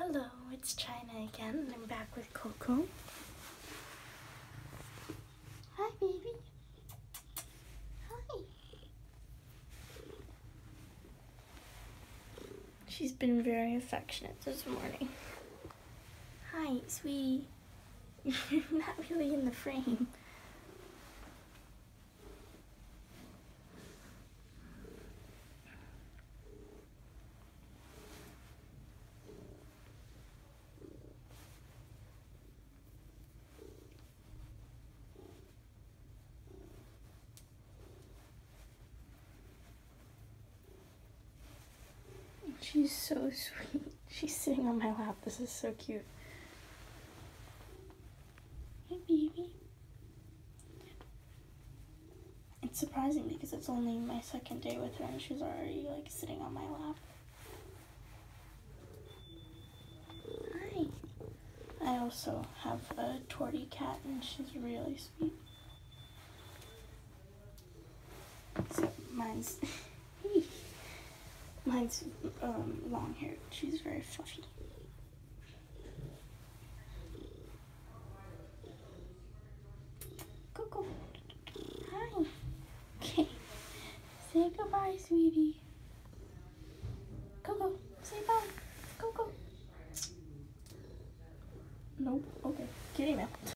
Hello, it's China again, and I'm back with Coco. Hi, baby. Hi. She's been very affectionate this morning. Hi, sweetie. You're not really in the frame. She's so sweet. She's sitting on my lap. This is so cute. Hey, baby. It's surprising because it's only my second day with her and she's already like sitting on my lap. Hi. I also have a tortie cat and she's really sweet. So mine's mine's long haired. She's very fluffy. Coco. Hi. Okay. Say goodbye, sweetie. Coco, say bye. Coco. Nope. Okay. Kitty meow.